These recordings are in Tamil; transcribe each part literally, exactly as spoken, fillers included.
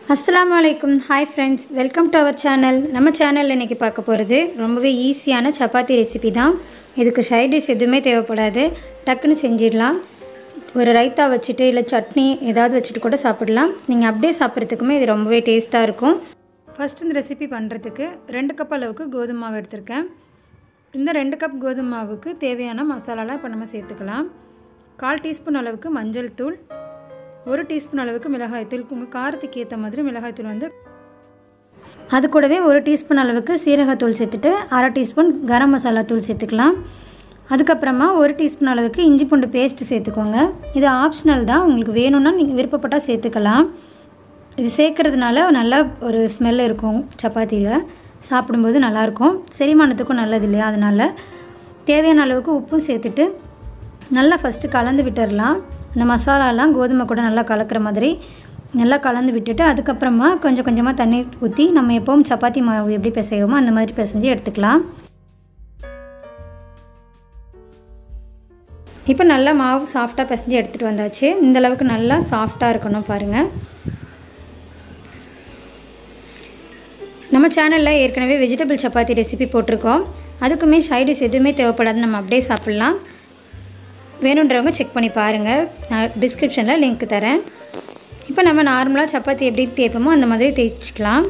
Assalamualaikum. Hi friends, welcome to our channel. நம்ம சேனல்ல இன்னைக்கு பார்க்க போறது ரொம்பவே ஈஸியான சப்பாத்தி ரெசிபி தான். இதுக்கு சைடு டிஷ் எதுவுமே தேவைப்படாது. டக்குன்னு செஞ்சிடலாம். ஒரு ரைத்தா வச்சிட்டு இல்ல சட்னி ஏதாவது வச்சிட்டு கூட சாப்பிடலாம். நீங்க அப்படியே சாப்பிடுறதுக்குமே இது ரொம்பவே டேஸ்டா இருக்கும். ஃபர்ஸ்ட் இந்த ரெசிபி பண்றதுக்கு ரெண்டு கப் அளவுக்கு கோதுமை மாவு எடுத்துர்க்கேன். இந்த ரெண்டு கப் கோதுமை மாவுக்கு தேவையான மசாலாலாம் இப்ப நம்ம சேர்த்துக்கலாம். கால் டீஸ்பூன் அளவுக்கு மஞ்சள் தூள், ஒரு டீஸ்பூன் அளவுக்கு மிளகாய் தூள், உங்க காரத்துக்கு ஏத்த மாதிரி மிளகாய் தூள் வந்து அது கூடவே ஒரு டீஸ்பூன் அளவுக்கு சீரக தூள் சேர்த்துட்டு அரை டீஸ்பூன் கரம் மசாலா தூள் சேர்த்துக்கலாம். அதுக்கு அப்புறமா ஒரு டீஸ்பூன் அளவுக்கு இஞ்சி பூண்டு பேஸ்ட் சேர்த்துக்கோங்க. இது ஆப்ஷனல் தான், உங்களுக்கு வேணும்னா நீங்க விருப்பப்பட்டா சேர்த்துக்கலாம். இது சேர்க்கிறதுனால நல்ல ஒரு ஸ்மெல் இருக்கும் சப்பாத்தில. சாப்பிடும்போது நல்லா இருக்கும். செரிமானத்துக்கும் நல்லது இல்லையா, அதனால தேவையான அளவுக்கு உப்பு சேர்த்துட்டு நல்லா ஃபர்ஸ்ட் கலந்து விட்டுறலாம். இந்த மசாலாலாம் கோதுமை கூட நல்லா கலக்கிற மாதிரி நல்லா கலந்து விட்டுட்டு அதுக்கு அப்புறமா கொஞ்சம் கொஞ்சமா தண்ணி ஊத்தி நம்ம எப்பவும் சப்பாத்தி மாவு எப்படி பிசையோமோ அந்த மாதிரி பிசைஞ்சு எடுத்துக்கலாம். இப்போ நல்லா மாவு சாஃப்ட்டா பிசைஞ்சு எடுத்துட்டு வந்தாச்சு. இந்த அளவுக்கு நல்லா சாஃப்ட்டா இருக்கணும் பாருங்க. நம்ம சேனல்ல ஏற்கனவே வெஜிடபிள் சப்பாத்தி ரெசிபி போட்டுருக்கோம். அதுக்குமே சைடு டிஷ் எதுவுமே தேவைப்படாது, நம்ம அப்படியே சாப்பிடலாம். வேணுன்றவங்க செக் பண்ணி பாருங்கள், நான் டிஸ்கிரிப்ஷனில் லிங்க் தரேன். இப்போ நம்ம நார்மலாக சப்பாத்தி எப்படி தேய்ப்போமோ அந்த மாதிரி தேய்ச்சிக்கலாம்.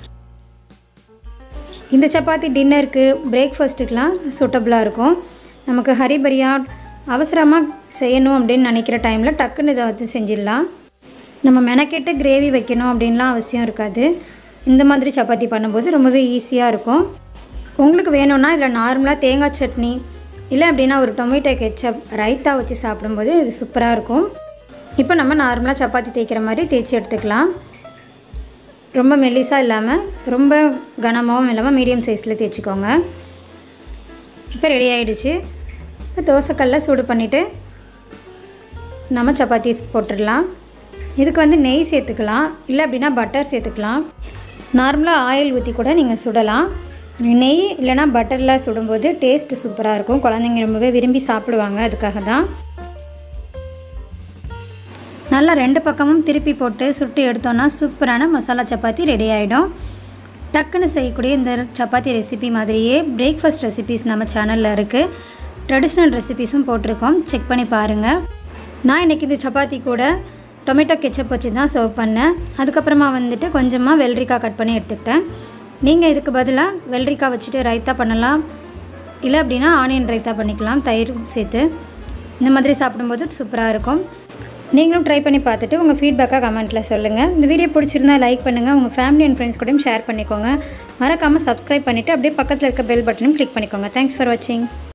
இந்த சப்பாத்தி டின்னருக்கு பிரேக்ஃபாஸ்ட்டுக்கெலாம் சூட்டபுளாக இருக்கும். நமக்கு ஹரிபரியாக அவசரமாக செய்யணும் அப்படின்னு நினைக்கிற டைமில் டக்குன்னு இதை வந்து செஞ்சிடலாம். நம்ம மெனக்கெட்டு கிரேவி வைக்கணும் அப்படின்லாம் அவசியம் இருக்காது. இந்த மாதிரி சப்பாத்தி பண்ணும்போது ரொம்பவே ஈஸியாக இருக்கும். உங்களுக்கு வேணும்னா இதில் நார்மலாக தேங்காய் சட்னி இல்லை அப்படின்னா ஒரு டொமேட்டோ கெச்சப் ரைத்தா வச்சு சாப்பிடும்போது இது சூப்பராக இருக்கும். இப்போ நம்ம நார்மலாக சப்பாத்தி தேய்க்கிற மாதிரி தேய்ச்சி எடுத்துக்கலாம். ரொம்ப மெல்லிசாக இல்லாமல் ரொம்ப கனமாகவும் இல்லாமல் மீடியம் சைஸில் தேய்ச்சிக்கோங்க. இப்போ ரெடி ஆகிடுச்சு. இப்போ தோசைக்கல்ல சூடு பண்ணிவிட்டு நம்ம சப்பாத்தி போட்டுடலாம். இதுக்கு வந்து நெய் சேர்த்துக்கலாம், இல்லை அப்படின்னா பட்டர் சேர்த்துக்கலாம். நார்மலாக ஆயில் ஊற்றி கூட நீங்கள் சுடலாம். நெய் இல்லைனா பட்டரில் சுடும்போது டேஸ்ட்டு சூப்பராக இருக்கும். குழந்தைங்க ரொம்பவே விரும்பி சாப்பிடுவாங்க, அதுக்காக தான். நல்லா ரெண்டு பக்கமும் திருப்பி போட்டு சுட்டு எடுத்தோன்னா சூப்பரான மசாலா சப்பாத்தி ரெடி ஆகிடும். டக்குன்னு செய்யக்கூடிய இந்த சப்பாத்தி ரெசிபி மாதிரியே பிரேக்ஃபாஸ்ட் ரெசிபிஸ் நம்ம சேனலில் இருக்குது. ட்ரெடிஷ்னல் ரெசிபிஸும் போட்டிருக்கோம், செக் பண்ணி பாருங்கள். நான் இன்றைக்கி இந்த சப்பாத்தி கூட டொமேட்டோ கெச்சப் வச்சு தான் சர்வ் பண்ணேன். அதுக்கப்புறமா வந்துட்டு கொஞ்சமாக வெள்ளரிக்காய் கட் பண்ணி எடுத்துக்கிட்டேன். நீங்கள் இதுக்கு பதிலாக வெள்ளரிக்காய் வச்சுட்டு ரைத்தா பண்ணலாம், இல்லை அப்படின்னா ஆனியன் ரைத்தா பண்ணிக்கலாம் தயிர் சேர்த்து. இந்த மாதிரி சாப்பிடும்போது சூப்பராக இருக்கும். நீங்களும் ட்ரை பண்ணி பார்த்துட்டு உங்கள் ஃபீட்பேக்காக கமெண்ட்டில் சொல்லுங்கள். இந்த வீடியோ பிடிச்சிருந்தா லைக் பண்ணுங்கள், உங்கள் ஃபேமிலி அண்ட் ஃப்ரெண்ட்ஸ் கூடயும் ஷேர் பண்ணிக்கோங்க. மறக்காமல் சப்ஸ்கிரைப் பண்ணிவிட்டு அப்படியே பக்கத்தில் இருக்க பெல் பட்டனையும் கிளிக் பண்ணிக்கோங்க. தேங்க்ஸ் ஃபார் வாட்சிங்.